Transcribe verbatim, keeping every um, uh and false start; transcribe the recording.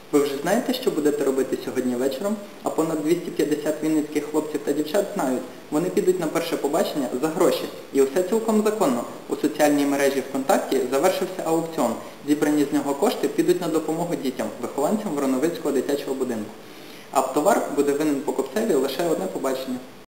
Ви вже знаєте, що будете робити сьогодні вечором? А понад двісті п'ятдесят вінницьких хлопців та дівчат знають. Вони підуть на перше побачення за гроші. І усе цілком законно. У соціальній мережі ВКонтакті завершився аукціон. Зібрані з нього кошти підуть на допомогу дітям, вихованцям Вороновицького дитячого будинку. А товар буде винен покупцеві лише одне побачення.